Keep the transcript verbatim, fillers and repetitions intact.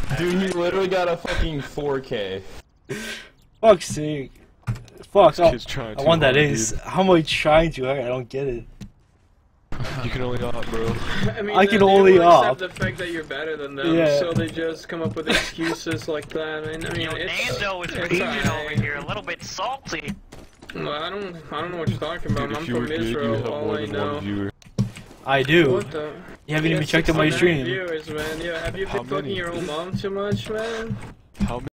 Dude, he literally got a fucking four K. Fuck's sake. Fuck, I, Kid's trying I too want that hard, ace. dude. How am I trying to? I, I don't get it. You can only op, bro. I mean, I they, can they only won't op. accept the fact that you're better than them, Yeah. so they just come up with excuses like that. I mean, I mean Yo, it's, Nando is it's raging alright. over here, a little bit salty. Well, I don't, I don't know what you're talking about. Dude, I'm if you were from good, you would Israel. have All more I than know. one viewer. I do. What the? You haven't Yeah, even checked out my sixty-nine stream. Viewers, man. Yeah, have you How been fucking many? your own mom too much, man? How